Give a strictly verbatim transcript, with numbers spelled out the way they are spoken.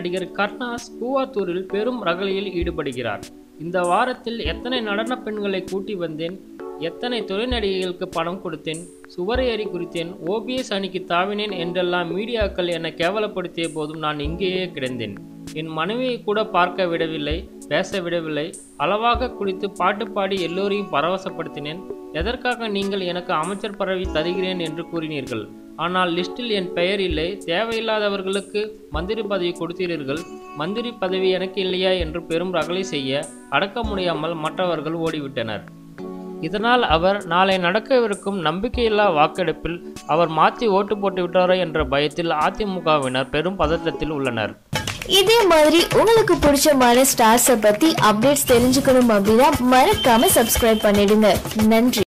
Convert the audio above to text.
நடிகர் கர்ணாஸ் கூவாத்தூரில் பெரும் ரகளையில் ஈடுபடுகிறார். இந்த வாரத்தில் எத்தனை நடன பெண்களை கூட்டி வந்தேன், எத்தனை துணை நடிகைகளுக்கு பணம் கொடுத்தேன், சுவரை ஏறி குறித்தேன், ஓபிஎஸ் அணிக்கு தாவினேன் என்றெல்லாம் மீடியாக்கள் என்னை கேவலப்படுத்திய போதும் நான் இங்கேயே கிடந்தேன். என் மனைவியை கூட பார்க்க விடவில்லை, பேச விடவில்லை. அளவாக குடித்து பாட்டு பாடி எல்லோரையும் பரவசப்படுத்தினேன். எதற்காக நீங்கள் எனக்கு அமைச்சர் பதவி தருகிறேன் என்று கூறினீர்கள். ஆனால் லிஸ்டில் என் பெயர் இல்லை. தேவையில்லாதவர்களுக்கு மந்திரி பதவி கொடுத்தீர்கள். மந்திரி பதவி எனக்கு இல்லையா என்று பெரும் ரகளை செய்ய அடக்க முடியாமல் மற்றவர்கள் ஓடிவிட்டனர். இதனால் அவர் நாளை நடக்கவிருக்கும் நம்பிக்கையில்லா வாக்கெடுப்பில் அவர் மாற்றி ஓட்டு போட்டு விட்டாரோ என்ற பயத்தில் அதிமுகவினர் பெரும் பதட்டத்தில் உள்ளனர். இதே மாதிரி உங்களுக்கு பிடிச்சமான ஸ்டார்ஸை பத்தி அப்டேட்ஸ் தெரிஞ்சுக்கணும் அப்படின்னா மறக்காம சப்ஸ்கிரைப் பண்ணிடுங்க. நன்றி.